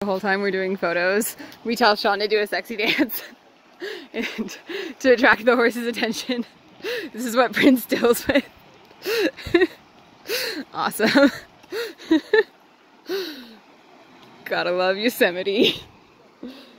The whole time we're doing photos, we tell Shawn to do a sexy dance and to attract the horse's attention. This is what Prince deals with. Awesome. Gotta love Yosemite.